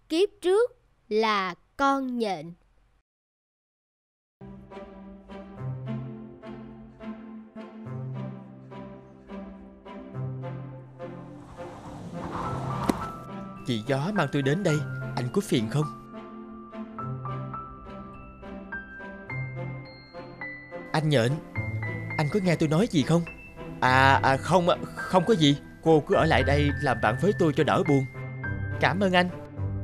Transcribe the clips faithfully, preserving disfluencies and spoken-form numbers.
kiếp trước là con nhện. Chị gió mang tôi đến đây, anh có phiền không? Anh nhện, anh có nghe tôi nói gì không? À, à không, không có gì. Cô cứ ở lại đây làm bạn với tôi cho đỡ buồn. Cảm ơn anh.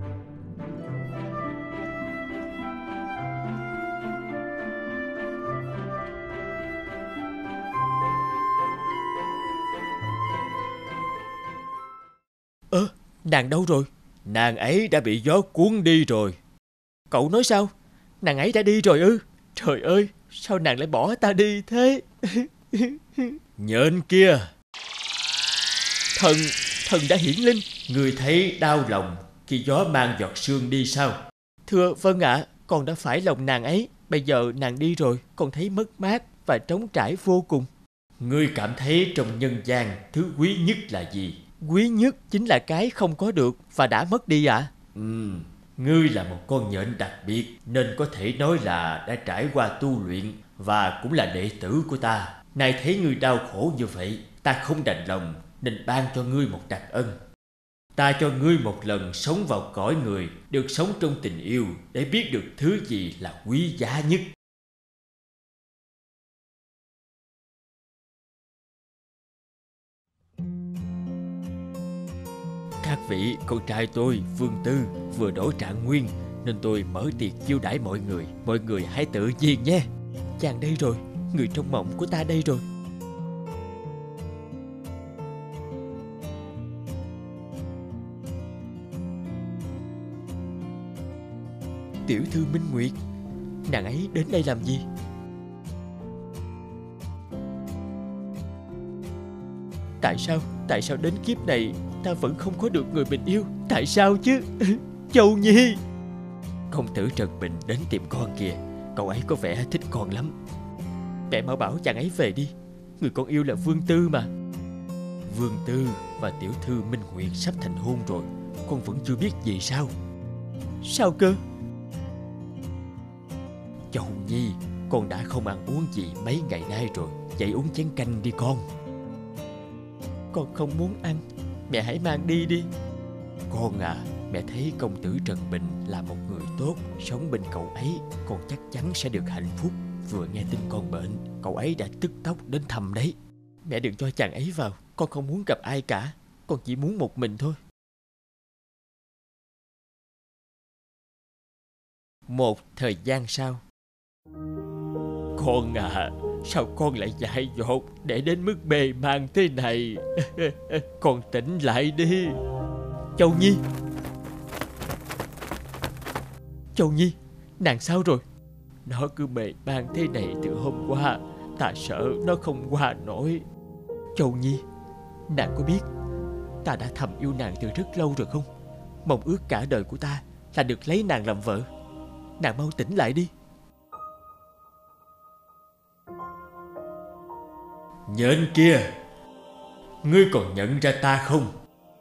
Ơ, nàng đâu rồi? Nàng ấy đã bị gió cuốn đi rồi. Cậu nói sao? Nàng ấy đã đi rồi ư? Trời ơi, sao nàng lại bỏ ta đi thế? Nhện kia, thần, thần đã hiển linh. Người thấy đau lòng khi gió mang giọt sương đi sao? Thưa vâng ạ, à, con đã phải lòng nàng ấy. Bây giờ nàng đi rồi, con thấy mất mát và trống trải vô cùng. Ngươi cảm thấy trong nhân gian thứ quý nhất là gì? Quý nhất chính là cái không có được và đã mất đi ạ. À? Ừ, ngươi là một con nhện đặc biệt, nên có thể nói là đã trải qua tu luyện và cũng là đệ tử của ta. Nay thấy ngươi đau khổ như vậy, ta không đành lòng nên ban cho ngươi một đặc ân. Ta cho ngươi một lần sống vào cõi người, được sống trong tình yêu để biết được thứ gì là quý giá nhất. Các vị, con trai tôi, Vương Tư, vừa đổi trạng nguyên nên tôi mở tiệc chiêu đãi mọi người. Mọi người hãy tự nhiên nhé. Chàng đây rồi, người trong mộng của ta đây rồi. Tiểu thư Minh Nguyệt, nàng ấy đến đây làm gì? Tại sao, tại sao đến kiếp này ta vẫn không có được người mình yêu? Tại sao chứ? Châu Nhi! Công tử Trần Bình đến tìm con kìa. Cậu ấy có vẻ thích con lắm. Mẹ mau bảo chàng ấy về đi. Người con yêu là Vương Tư mà. Vương Tư và tiểu thư Minh Nguyệt sắp thành hôn rồi. Con vẫn chưa biết gì sao? Sao cơ? Châu Nhi, con đã không ăn uống gì mấy ngày nay rồi. Dậy uống chén canh đi con. Con không muốn ăn. Mẹ hãy mang đi đi. Con à, mẹ thấy công tử Trần Bình là một người tốt. Sống bên cậu ấy, con chắc chắn sẽ được hạnh phúc. Vừa nghe tin con bệnh, cậu ấy đã tức tốc đến thăm đấy. Mẹ đừng cho chàng ấy vào. Con không muốn gặp ai cả. Con chỉ muốn một mình thôi. Một thời gian sau. Con à, sao con lại dại dột để đến mức bề mang thế này? Con tỉnh lại đi. Châu Nhi, Châu Nhi, nàng sao rồi? Nó cứ bề mang thế này từ hôm qua. Ta sợ nó không qua nổi. Châu Nhi, nàng có biết ta đã thầm yêu nàng từ rất lâu rồi không? Mong ước cả đời của ta là được lấy nàng làm vợ. Nàng mau tỉnh lại đi. Nhện kia, ngươi còn nhận ra ta không?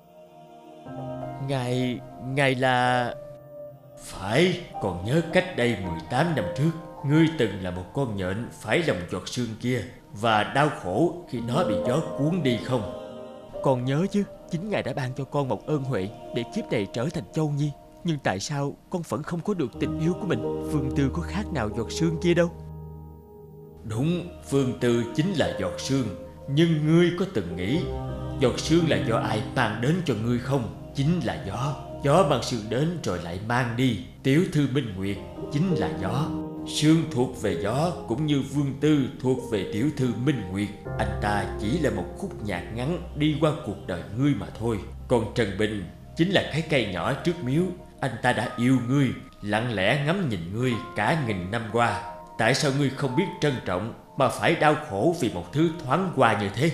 Ngài, ngài là... Phải, còn nhớ cách đây mười tám năm trước, ngươi từng là một con nhện phải lòng giọt sương kia và đau khổ khi nó bị gió cuốn đi không? Con nhớ chứ, chính ngài đã ban cho con một ơn huệ để kiếp này trở thành Châu Nhi. Nhưng tại sao con vẫn không có được tình yêu của mình? Vương Tư có khác nào giọt sương kia đâu. Đúng, Vương Tư chính là giọt sương. Nhưng ngươi có từng nghĩ giọt sương là do ai mang đến cho ngươi không? Chính là gió. Gió mang sương đến rồi lại mang đi. Tiểu thư Minh Nguyệt chính là gió. Sương thuộc về gió cũng như Vương Tư thuộc về tiểu thư Minh Nguyệt. Anh ta chỉ là một khúc nhạc ngắn đi qua cuộc đời ngươi mà thôi. Còn Trần Bình chính là cái cây nhỏ trước miếu. Anh ta đã yêu ngươi, lặng lẽ ngắm nhìn ngươi cả nghìn năm qua. Tại sao ngươi không biết trân trọng mà phải đau khổ vì một thứ thoáng qua như thế?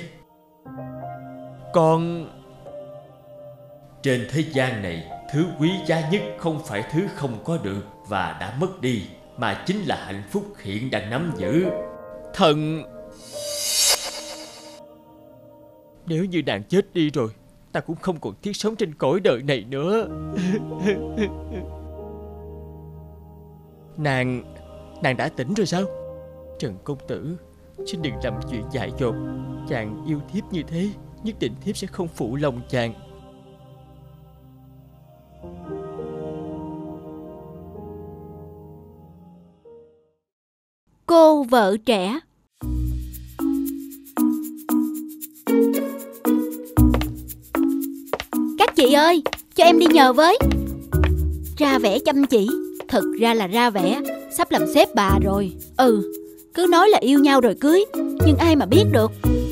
Con... Trên thế gian này, thứ quý giá nhất không phải thứ không có được và đã mất đi, mà chính là hạnh phúc hiện đang nắm giữ. Thần... Nếu như nàng chết đi rồi, ta cũng không còn thiết sống trên cõi đời này nữa. Nàng Nàng đã tỉnh rồi sao? Trần công tử, xin đừng làm chuyện dại dột. Chàng yêu thiếp như thế, nhất định thiếp sẽ không phụ lòng chàng. Cô vợ trẻ. Các chị ơi, cho em đi nhờ với. Ra vẻ chăm chỉ, thực ra là ra vẻ sắp làm sếp bà rồi. Ừ, cứ nói là yêu nhau rồi cưới, nhưng ai mà biết được.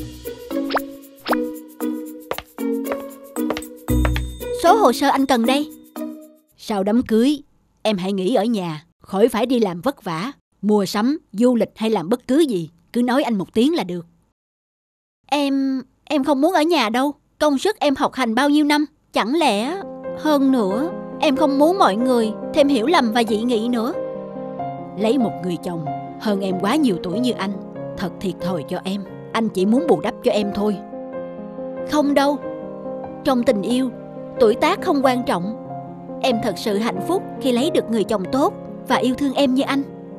Số hồ sơ anh cần đây. Sau đám cưới, em hãy nghỉ ở nhà, khỏi phải đi làm vất vả. Mua sắm, du lịch hay làm bất cứ gì, cứ nói anh một tiếng là được. Em... em không muốn ở nhà đâu. Công sức em học hành bao nhiêu năm. Chẳng lẽ... Hơn nữa, em không muốn mọi người thêm hiểu lầm và dị nghị nữa. Lấy một người chồng hơn em quá nhiều tuổi như anh, thật thiệt thòi cho em. Anh chỉ muốn bù đắp cho em thôi. Không đâu. Trong tình yêu, tuổi tác không quan trọng. Em thật sự hạnh phúc khi lấy được người chồng tốt và yêu thương em như anh.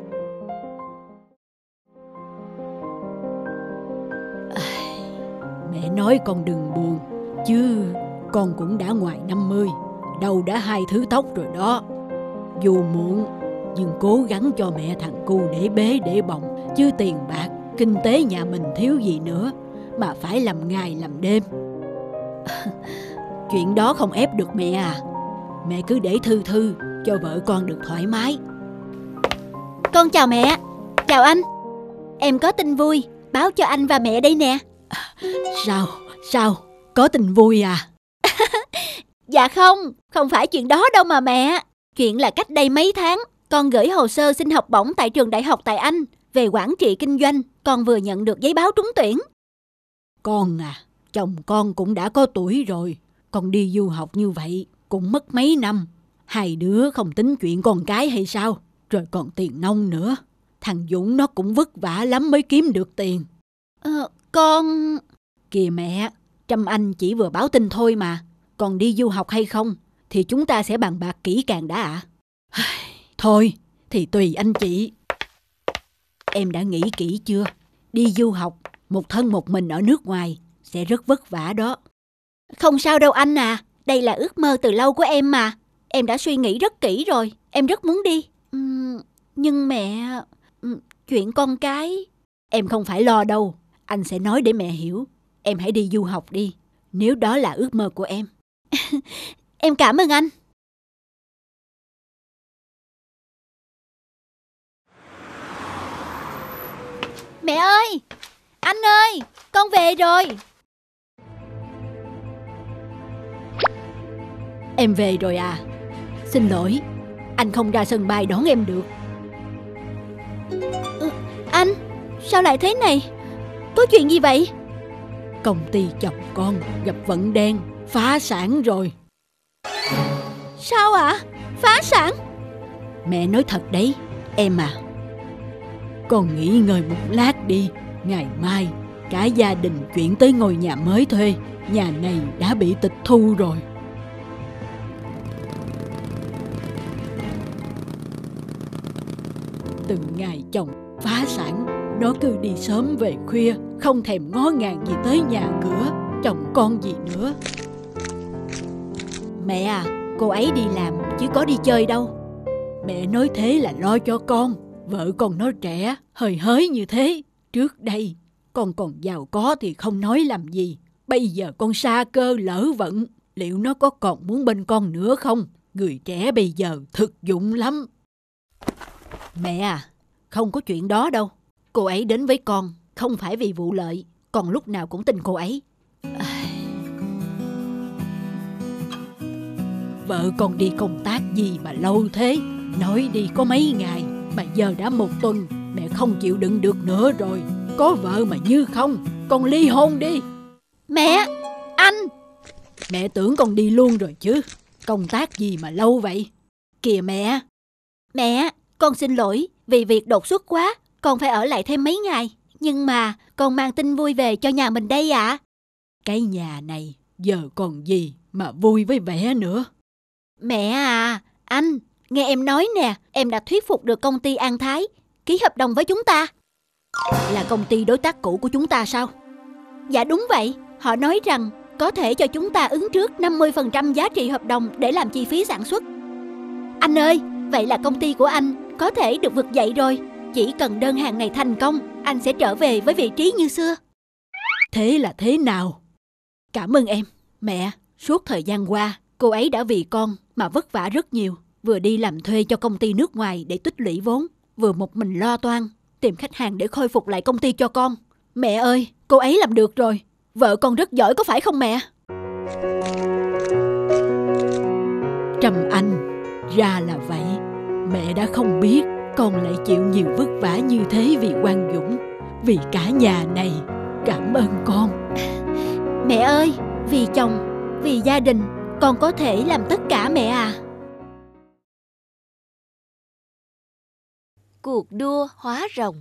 Mẹ nói con đừng buồn, chứ con cũng đã ngoài năm mươi, đầu đã hai thứ tóc rồi đó. Dù muộn, nhưng cố gắng cho mẹ thằng cu để bế để bồng, chứ tiền bạc, kinh tế nhà mình thiếu gì nữa mà phải làm ngày làm đêm. Chuyện đó không ép được mẹ à. Mẹ cứ để thư thư cho vợ con được thoải mái. Con chào mẹ. Chào anh. Em có tin vui báo cho anh và mẹ đây nè. Sao? Sao? Có tin vui à? Dạ không, không phải chuyện đó đâu mà mẹ. Chuyện là cách đây mấy tháng, con gửi hồ sơ xin học bổng tại trường đại học tại Anh về quản trị kinh doanh. Con vừa nhận được giấy báo trúng tuyển. Con à, chồng con cũng đã có tuổi rồi. Con đi du học như vậy cũng mất mấy năm. Hai đứa không tính chuyện con cái hay sao? Rồi còn tiền nong nữa. Thằng Dũng nó cũng vất vả lắm mới kiếm được tiền. Ờ, con... Kìa mẹ, Trâm Anh chỉ vừa báo tin thôi mà. Còn đi du học hay không thì chúng ta sẽ bàn bạc kỹ càng đã ạ. À. Thôi thì tùy anh chị. Em đã nghĩ kỹ chưa? Đi du học một thân một mình ở nước ngoài sẽ rất vất vả đó. Không sao đâu anh à. Đây là ước mơ từ lâu của em mà. Em đã suy nghĩ rất kỹ rồi. Em rất muốn đi. uhm, Nhưng mẹ... Chuyện con cái... Em không phải lo đâu. Anh sẽ nói để mẹ hiểu. Em hãy đi du học đi, nếu đó là ước mơ của em. Em cảm ơn anh. Mẹ ơi! Anh ơi! Con về rồi! Em về rồi à? Xin lỗi, anh không ra sân bay đón em được. ừ, Anh! Sao lại thế này? Có chuyện gì vậy? Công ty chồng con gặp vận đen, phá sản rồi. Sao ạ? À? Phá sản? Mẹ nói thật đấy, em à. Con nghỉ ngơi một lát đi. Ngày mai cả gia đình chuyển tới ngôi nhà mới thuê. Nhà này đã bị tịch thu rồi. Từ ngày chồng phá sản, nó cứ đi sớm về khuya, không thèm ngó ngàng gì tới nhà cửa, chồng con gì nữa. Mẹ à, cô ấy đi làm chứ có đi chơi đâu. Mẹ nói thế là lo cho con. Vợ con nó trẻ, hơi hới như thế. Trước đây con còn giàu có thì không nói làm gì. Bây giờ con sa cơ lỡ vận, liệu nó có còn muốn bên con nữa không? Người trẻ bây giờ thực dụng lắm. Mẹ à, không có chuyện đó đâu. Cô ấy đến với con không phải vì vụ lợi. Con lúc nào cũng tin cô ấy. à... Vợ con đi công tác gì mà lâu thế? Nói đi có mấy ngày mà giờ đã một tuần. Mẹ không chịu đựng được nữa rồi. Có vợ mà như không. Con ly hôn đi. Mẹ! Anh! Mẹ tưởng con đi luôn rồi chứ. Công tác gì mà lâu vậy? Kìa mẹ! Mẹ! Con xin lỗi vì việc đột xuất quá. Con phải ở lại thêm mấy ngày. Nhưng mà con mang tin vui về cho nhà mình đây ạ. À. Cái nhà này Giờ còn gì mà vui với vẻ nữa. Mẹ à, anh, nghe em nói nè, em đã thuyết phục được công ty An Thái ký hợp đồng với chúng ta. Là công ty đối tác cũ của chúng ta sao? Dạ đúng vậy, họ nói rằng có thể cho chúng ta ứng trước năm mươi phần trăm giá trị hợp đồng để làm chi phí sản xuất. Anh ơi, vậy là công ty của anh có thể được vực dậy rồi. Chỉ cần đơn hàng này thành công, anh sẽ trở về với vị trí như xưa. Thế là thế nào? Cảm ơn em. Mẹ, suốt thời gian qua, cô ấy đã vì con mà vất vả rất nhiều. Vừa đi làm thuê cho công ty nước ngoài để tích lũy vốn, vừa một mình lo toan tìm khách hàng để khôi phục lại công ty cho con. Mẹ ơi, cô ấy làm được rồi. Vợ con rất giỏi có phải không mẹ? Trâm Anh, ra là vậy. Mẹ đã không biết con lại chịu nhiều vất vả như thế vì Quang Dũng. Vì cả nhà này, cảm ơn con. Mẹ ơi, vì chồng, vì gia đình, con có thể làm tất cả mẹ à. Cuộc đua hóa rồng.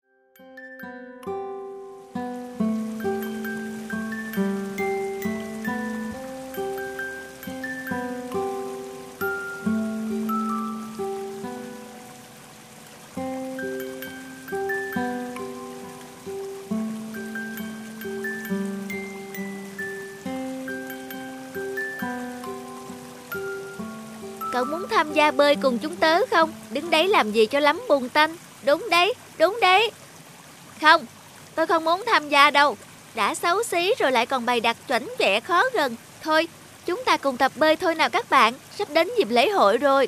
Cậu muốn tham gia bơi cùng chúng tớ không? Đứng đấy làm gì cho lắm bùn tanh. Đúng đấy, đúng đấy. Không, tôi không muốn tham gia đâu. Đã xấu xí rồi lại còn bày đặt chuẩn vẹ khó gần. Thôi, chúng ta cùng tập bơi thôi nào các bạn. Sắp đến dịp lễ hội rồi.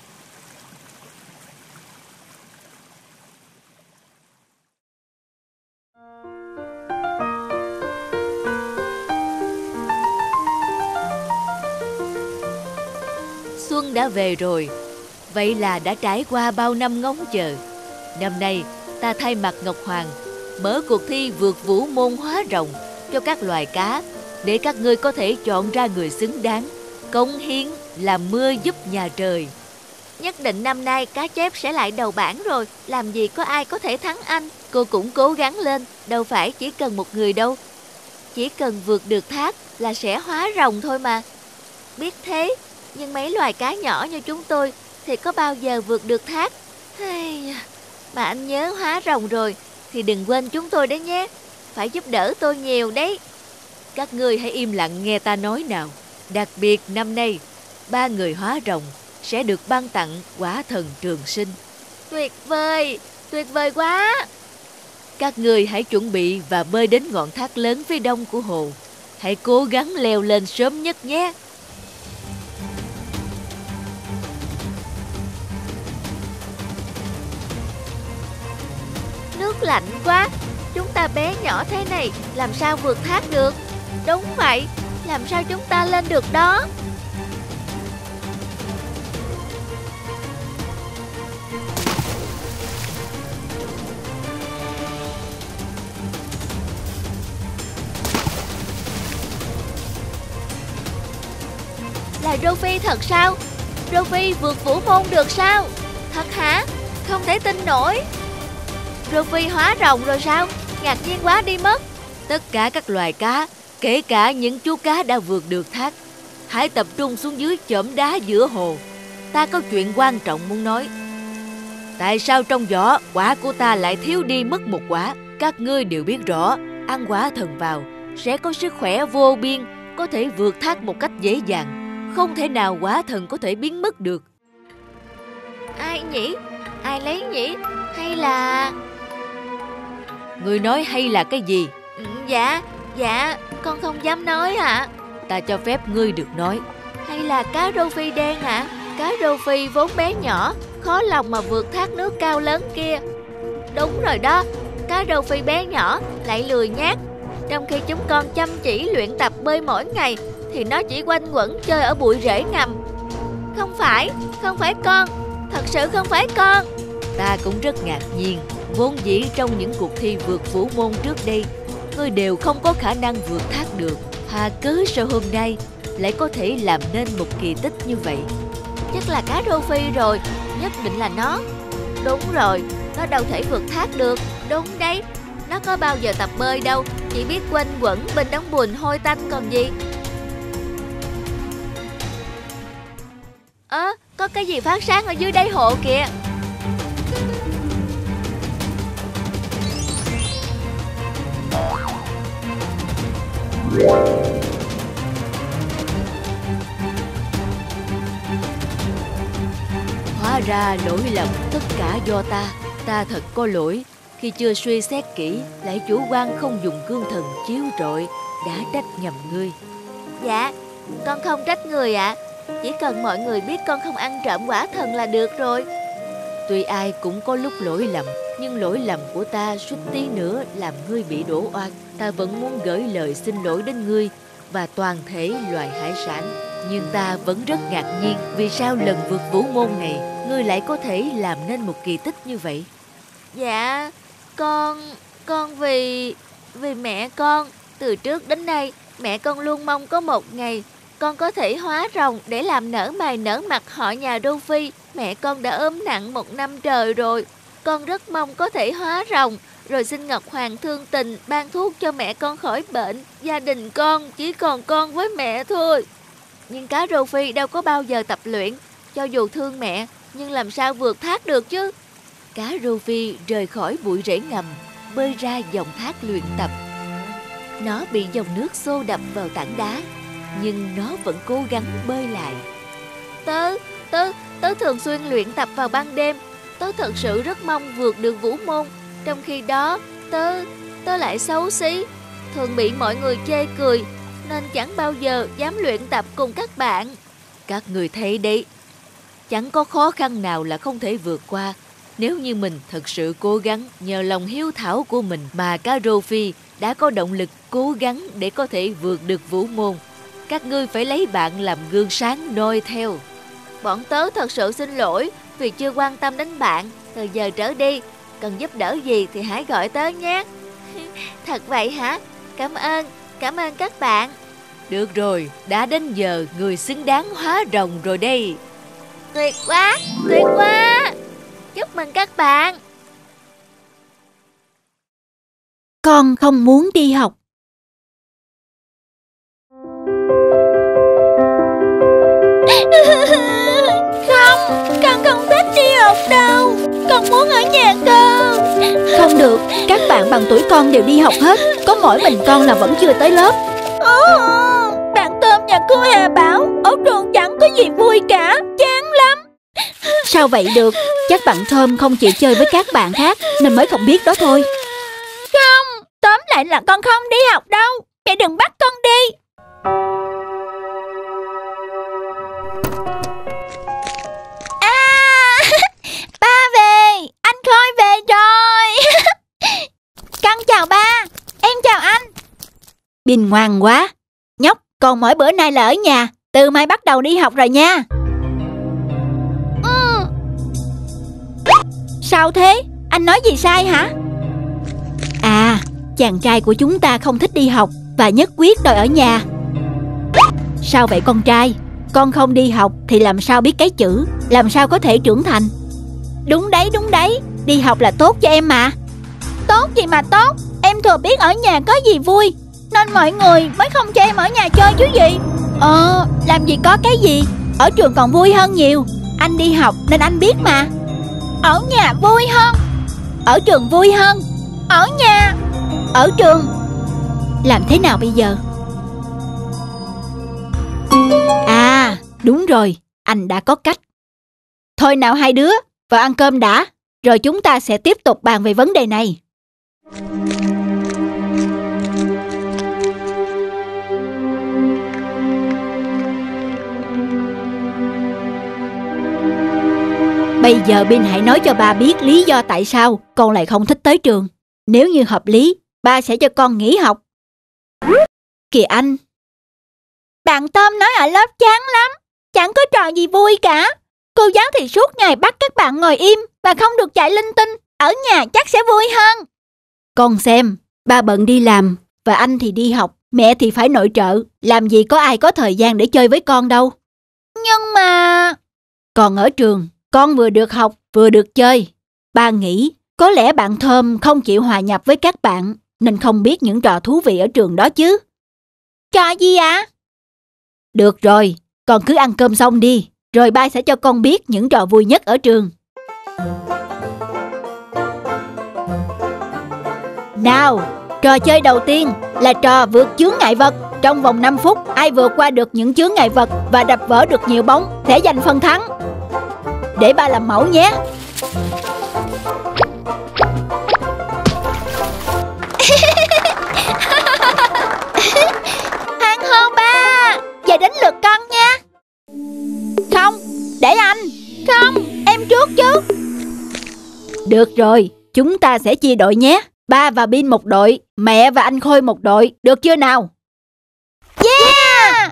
Xuân đã về rồi. Vậy là đã trải qua bao năm ngóng chờ. Năm nay ta thay mặt Ngọc Hoàng mở cuộc thi vượt vũ môn hóa rồng cho các loài cá, để các ngươi có thể chọn ra người xứng đáng, cống hiến làm mưa giúp nhà trời. Nhất định năm nay cá chép sẽ lại đầu bảng rồi. Làm gì có ai có thể thắng anh. Cô cũng cố gắng lên. Đâu phải chỉ cần một người đâu. Chỉ cần vượt được thác là sẽ hóa rồng thôi mà. Biết thế, nhưng mấy loài cá nhỏ như chúng tôi thì có bao giờ vượt được thác. Mà anh nhớ hóa rồng rồi thì đừng quên chúng tôi đấy nhé. Phải giúp đỡ tôi nhiều đấy. Các ngươi hãy im lặng nghe ta nói nào. Đặc biệt năm nay, ba người hóa rồng sẽ được ban tặng quả thần trường sinh. Tuyệt vời, tuyệt vời quá. Các ngươi hãy chuẩn bị và bơi đến ngọn thác lớn phía đông của hồ. Hãy cố gắng leo lên sớm nhất nhé. Nước lạnh quá. Chúng ta bé nhỏ thế này làm sao vượt thác được? Đúng vậy, làm sao chúng ta lên được đó? Là Rô Phi thật sao? Rô Phi vượt vũ môn được sao? Thật hả? Không thể tin nổi. Rô Phi hóa rồng rồi sao? Ngạc nhiên quá đi mất. Tất cả các loài cá, kể cả những chú cá đã vượt được thác, hãy tập trung xuống dưới chõm đá giữa hồ. Ta có chuyện quan trọng muốn nói. Tại sao trong giỏ quả của ta lại thiếu đi mất một quả? Các ngươi đều biết rõ, ăn quả thần vào sẽ có sức khỏe vô biên, có thể vượt thác một cách dễ dàng. Không thể nào quả thần có thể biến mất được. Ai nhỉ? Ai lấy nhỉ? Hay là... Người nói hay là cái gì? Dạ, dạ, con không dám nói ạ. À. Ta cho phép ngươi được nói. Hay là cá Rô Phi đen ạ? À? Cá Rô Phi vốn bé nhỏ, khó lòng mà vượt thác nước cao lớn kia. Đúng rồi đó, cá Rô Phi bé nhỏ lại lười nhác. Trong khi chúng con chăm chỉ luyện tập bơi mỗi ngày thì nó chỉ quanh quẩn chơi ở bụi rễ ngầm. Không phải, không phải con, thật sự không phải con. Ta cũng rất ngạc nhiên. Vốn dĩ trong những cuộc thi vượt vũ môn trước đây, ngươi đều không có khả năng vượt thác được. Hà cớ sao hôm nay lại có thể làm nên một kỳ tích như vậy? Chắc là cá Rô Phi rồi, nhất định là nó. Đúng rồi, nó đâu thể vượt thác được. Đúng đấy, nó có bao giờ tập bơi đâu, chỉ biết quanh quẩn bên đống bùn hôi tanh còn gì. có cái gì phát sáng ở dưới đáy hộ kìa. Hóa ra lỗi lầm tất cả do ta. Ta thật có lỗi khi chưa suy xét kỹ, lại chủ quan không dùng gương thần chiếu rọi, đã trách nhầm ngươi. Dạ, con không trách người ạ. Chỉ cần mọi người biết con không ăn trộm quả thần là được rồi. Tuy ai cũng có lúc lỗi lầm, nhưng lỗi lầm của ta suýt tí nữa làm ngươi bị đổ oan. Ta vẫn muốn gửi lời xin lỗi đến ngươi và toàn thể loài hải sản. Nhưng ta vẫn rất ngạc nhiên vì sao lần vượt vũ môn này ngươi lại có thể làm nên một kỳ tích như vậy. Dạ, con... con vì... vì mẹ con. Từ trước đến nay, mẹ con luôn mong có một ngày con có thể hóa rồng để làm nở mày nở mặt họ nhà Đô Phi. Mẹ con đã ốm nặng một năm trời rồi. Con rất mong có thể hóa rồng, rồi xin Ngọc Hoàng thương tình ban thuốc cho mẹ con khỏi bệnh. Gia đình con chỉ còn con với mẹ thôi. Nhưng cá Rô Phi đâu có bao giờ tập luyện. Cho dù thương mẹ, nhưng làm sao vượt thác được chứ. Cá Rô Phi rời khỏi bụi rễ ngầm, bơi ra dòng thác luyện tập. Nó bị dòng nước xô đập vào tảng đá, nhưng nó vẫn cố gắng bơi lại. Tớ, tớ, tớ thường xuyên luyện tập vào ban đêm. Tớ thật sự rất mong vượt được vũ môn. Trong khi đó, tớ, tớ lại xấu xí, thường bị mọi người chê cười, nên chẳng bao giờ dám luyện tập cùng các bạn. Các người thấy đấy, chẳng có khó khăn nào là không thể vượt qua. Nếu như mình thật sự cố gắng, nhờ lòng hiếu thảo của mình mà cá Rô Phi đã có động lực cố gắng để có thể vượt được vũ môn. Các ngươi phải lấy bạn làm gương sáng noi theo. Bọn tớ thật sự xin lỗi vì chưa quan tâm đến bạn. Từ giờ trở đi, cần giúp đỡ gì thì hãy gọi tớ nhé. Thật vậy hả? Cảm ơn, cảm ơn các bạn. Được rồi, đã đến giờ người xứng đáng hóa rồng rồi đây. Tuyệt quá, tuyệt quá. Chúc mừng các bạn. Con không muốn đi học. Không, con không thích đi học đâu. Con muốn ở nhà cơ. Không được, các bạn bằng tuổi con đều đi học hết. Có mỗi mình con là vẫn chưa tới lớp. Ồ, bạn Tôm nhà cô Hà bảo ở trường chẳng có gì vui cả, chán lắm. Sao vậy được? Chắc bạn Thơm không chịu chơi với các bạn khác nên mới không biết đó thôi. Không, tóm lại là con không đi học đâu. Mẹ đừng bắt con đi. À, ba về, anh Khôi về rồi. Con chào ba, em chào anh. Bin ngoan quá. Nhóc, còn mỗi bữa nay là ở nhà, từ mai bắt đầu đi học rồi nha. Ừ. Sao thế? Anh nói gì sai hả? À, chàng trai của chúng ta không thích đi học và nhất quyết đòi ở nhà. Sao vậy con trai? Con không đi học thì làm sao biết cái chữ, làm sao có thể trưởng thành? Đúng đấy, đúng đấy, đi học là tốt cho em mà. Tốt gì mà tốt, em thừa biết ở nhà có gì vui, nên mọi người mới không cho em ở nhà chơi chứ gì. Ờ, làm gì có cái gì, ở trường còn vui hơn nhiều. Anh đi học nên anh biết mà. Ở nhà vui hơn, ở trường vui hơn, ở nhà, ở trường. Làm thế nào bây giờ? À, đúng rồi, anh đã có cách. Thôi nào hai đứa, vào ăn cơm đã, rồi chúng ta sẽ tiếp tục bàn về vấn đề này. Bây giờ Bin hãy nói cho ba biết lý do tại sao con lại không thích tới trường. Nếu như hợp lý, ba sẽ cho con nghỉ học. Kìa anh, bạn Tôm nói ở lớp chán lắm, chẳng có trò gì vui cả. Cô giáo thì suốt ngày bắt các bạn ngồi im và không được chạy linh tinh. Ở nhà chắc sẽ vui hơn. Con xem, ba bận đi làm và anh thì đi học, mẹ thì phải nội trợ. Làm gì có ai có thời gian để chơi với con đâu. Nhưng mà... Còn ở trường, con vừa được học vừa được chơi. Ba nghĩ có lẽ bạn Thơm không chịu hòa nhập với các bạn nên không biết những trò thú vị ở trường đó chứ. Trò gì ạ? À? Được rồi, con cứ ăn cơm xong đi. rồi ba sẽ cho con biết những trò vui nhất ở trường. Nào, trò chơi đầu tiên là trò vượt chướng ngại vật. Trong vòng năm phút, ai vượt qua được những chướng ngại vật và đập vỡ được nhiều bóng sẽ giành phần thắng. Để ba làm mẫu nhé. Hàng hô ba, giờ đến lượt con nha. Không, để anh. Không, em trước chứ. Được rồi, chúng ta sẽ chia đội nhé. Ba và Bin một đội, mẹ và anh Khôi một đội. Được chưa nào? Yeah!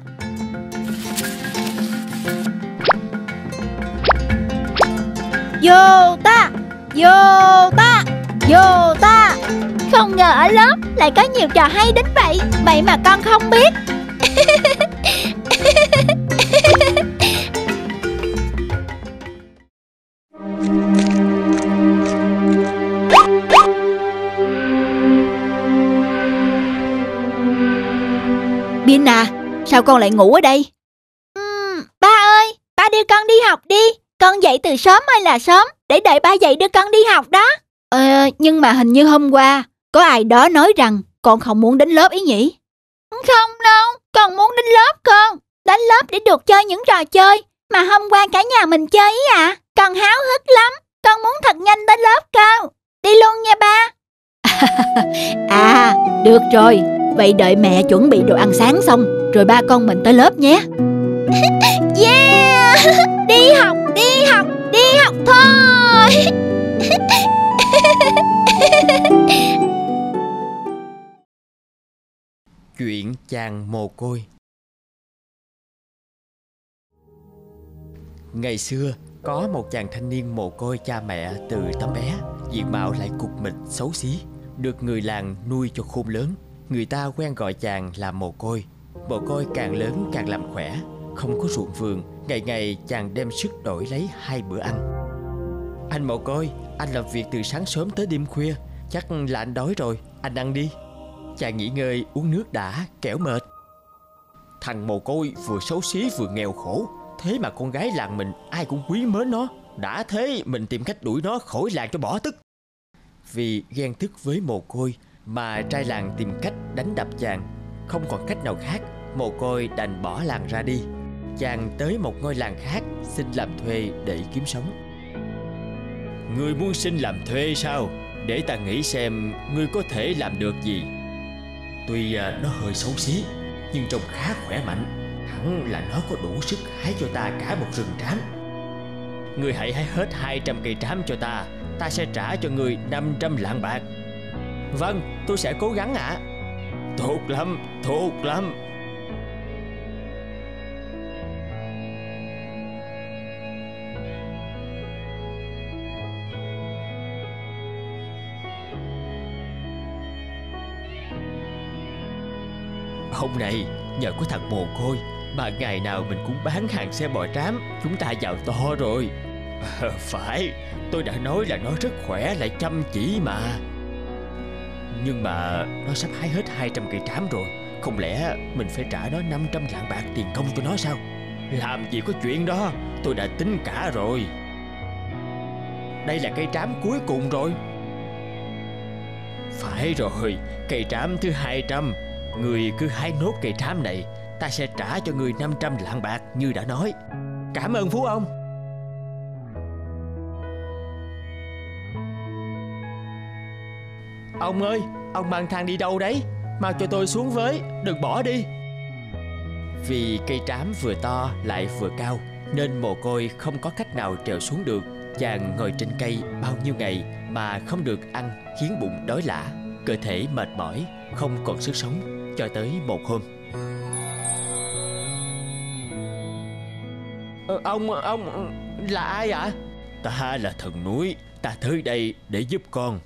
Vô ta, vô ta, vô ta. Không ngờ ở lớp lại có nhiều trò hay đến vậy. Vậy mà con không biết. Bin à, sao con lại ngủ ở đây? uhm, Ba ơi, ba đưa con đi học đi. Con dậy từ sớm hay là sớm để đợi ba dậy đưa con đi học đó. Ờ, nhưng mà hình như hôm qua có ai đó nói rằng con không muốn đến lớp ý nhỉ? Không đâu, con muốn đến lớp con. Đến lớp để được chơi những trò chơi mà hôm qua cả nhà mình chơi ý à. Con háo hức lắm. Con muốn thật nhanh đến lớp con. Đi luôn nha ba. À, được rồi. Vậy đợi mẹ chuẩn bị đồ ăn sáng xong rồi ba con mình tới lớp nhé. Yeah! Đi học, đi học, đi học thôi. Chuyện chàng mồ côi. Ngày xưa, có một chàng thanh niên mồ côi cha mẹ từ tấm bé. Diện mạo lại cục mịch xấu xí, được người làng nuôi cho khôn lớn. Người ta quen gọi chàng là mồ côi. Mồ côi càng lớn càng làm khỏe, không có ruộng vườn. Ngày ngày chàng đem sức đổi lấy hai bữa ăn. Anh mồ côi, anh làm việc từ sáng sớm tới đêm khuya. Chắc là anh đói rồi, anh ăn đi. Chàng nghỉ ngơi uống nước đã, kẻo mệt. Thằng mồ côi vừa xấu xí vừa nghèo khổ, thế mà con gái làng mình ai cũng quý mến nó. Đã thế mình tìm cách đuổi nó khỏi làng cho bỏ tức. Vì ghen tức với mồ côi mà trai làng tìm cách đánh đập chàng. Không còn cách nào khác, mồ côi đành bỏ làng ra đi. Chàng tới một ngôi làng khác xin làm thuê để kiếm sống. Ngươi muốn xin làm thuê sao? Để ta nghĩ xem ngươi có thể làm được gì. Tuy nó hơi xấu xí, nhưng trông khá khỏe mạnh. Hẳn là nó có đủ sức hái cho ta cả một rừng trám. Ngươi hãy hái hết hai trăm cây trám cho ta. Ta sẽ trả cho ngươi năm trăm lạng bạc. Vâng, tôi sẽ cố gắng ạ. Tốt lắm, tốt lắm. Hôm nay nhờ có thằng mồ côi mà ngày nào mình cũng bán hàng xe bò trám. Chúng ta giàu to rồi. À, phải, tôi đã nói là nó rất khỏe lại chăm chỉ mà. Nhưng mà nó sắp hái hết hai trăm cây trám rồi. Không lẽ mình phải trả nó năm trăm lạng bạc tiền công cho nó sao? Làm gì có chuyện đó, tôi đã tính cả rồi. Đây là cây trám cuối cùng rồi. Phải rồi, cây trám thứ hai trăm. Người cứ hái nốt cây trám này, ta sẽ trả cho người năm trăm lạng bạc như đã nói. Cảm ơn phú ông. Ông ơi, ông mang thang đi đâu đấy? Mau cho tôi xuống với, đừng bỏ đi. Vì cây trám vừa to lại vừa cao nên mồ côi không có cách nào trèo xuống được. Chàng ngồi trên cây bao nhiêu ngày mà không được ăn, khiến bụng đói lả, cơ thể mệt mỏi, không còn sức sống. Cho tới một hôm. Ờ, ông, ông là ai ạ? Ta là thần núi, ta tới đây để giúp con.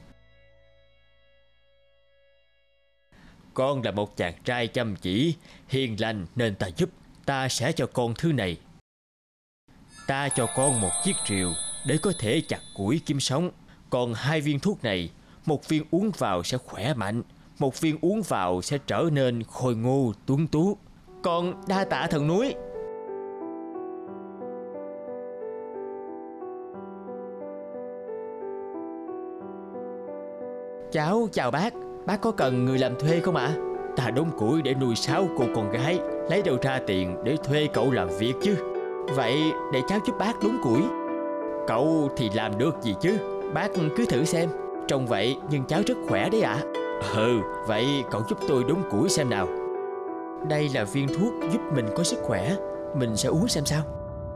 Con là một chàng trai chăm chỉ, hiền lành nên ta giúp. Ta sẽ cho con thứ này. Ta cho con một chiếc rìu để có thể chặt củi kiếm sống. Còn hai viên thuốc này, một viên uống vào sẽ khỏe mạnh, một viên uống vào sẽ trở nên khôi ngô tuấn tú. Con đa tạ thần núi. Cháu chào bác, bác có cần người làm thuê không ạ? À? Ta đốn củi để nuôi sáu cô con gái, lấy đâu ra tiền để thuê cậu làm việc chứ? Vậy để cháu giúp bác đốn củi. Cậu thì làm được gì chứ? Bác cứ thử xem. Trông vậy nhưng cháu rất khỏe đấy ạ. À. Ừ, vậy cậu giúp tôi đốn củi xem nào. Đây là viên thuốc giúp mình có sức khỏe. Mình sẽ uống xem sao.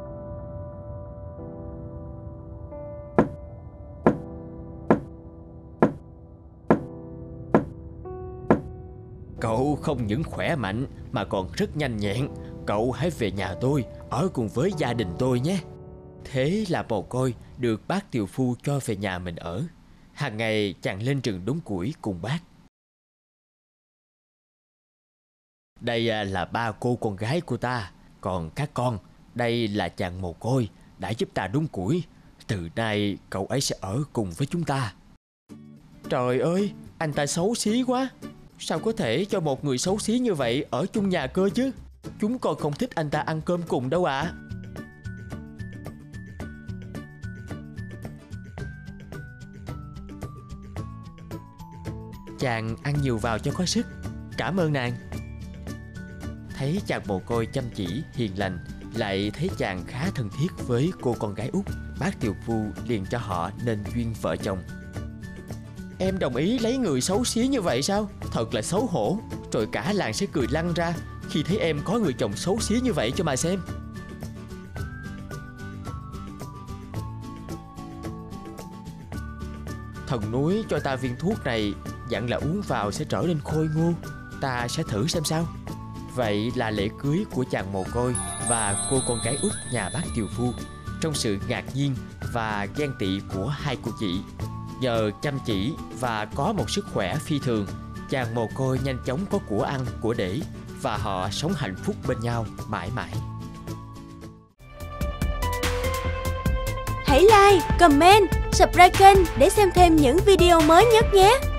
Cậu không những khỏe mạnh mà còn rất nhanh nhẹn. Cậu hãy về nhà tôi, ở cùng với gia đình tôi nhé. Thế là Mồ Côi được bác tiều phu cho về nhà mình ở. Hàng ngày chàng lên rừng đốn củi cùng bác. Đây là ba cô con gái của ta. Còn các con, đây là chàng Mồ Côi đã giúp ta đốn củi. Từ nay cậu ấy sẽ ở cùng với chúng ta. Trời ơi, anh ta xấu xí quá. Sao có thể cho một người xấu xí như vậy ở chung nhà cơ chứ? Chúng con không thích anh ta ăn cơm cùng đâu ạ. À. Chàng ăn nhiều vào cho có sức. Cảm ơn nàng. Thấy chàng Mồ Côi chăm chỉ, hiền lành, lại thấy chàng khá thân thiết với cô con gái út, bác tiều phu liền cho họ nên duyên vợ chồng. Em đồng ý lấy người xấu xí như vậy sao? Thật là xấu hổ. Rồi cả làng sẽ cười lăn ra khi thấy em có người chồng xấu xí như vậy cho mà xem. Thần núi cho ta viên thuốc này, dặn là uống vào sẽ trở nên khôi ngô. Ta sẽ thử xem sao. Vậy là lễ cưới của chàng Mồ Côi và cô con gái út nhà bác tiều phu. Trong sự ngạc nhiên và ghen tị của hai cô chị, nhờ chăm chỉ và có một sức khỏe phi thường, chàng Mồ Côi nhanh chóng có của ăn của để, và họ sống hạnh phúc bên nhau mãi mãi. Hãy like, comment, subscribe kênh để xem thêm những video mới nhất nhé.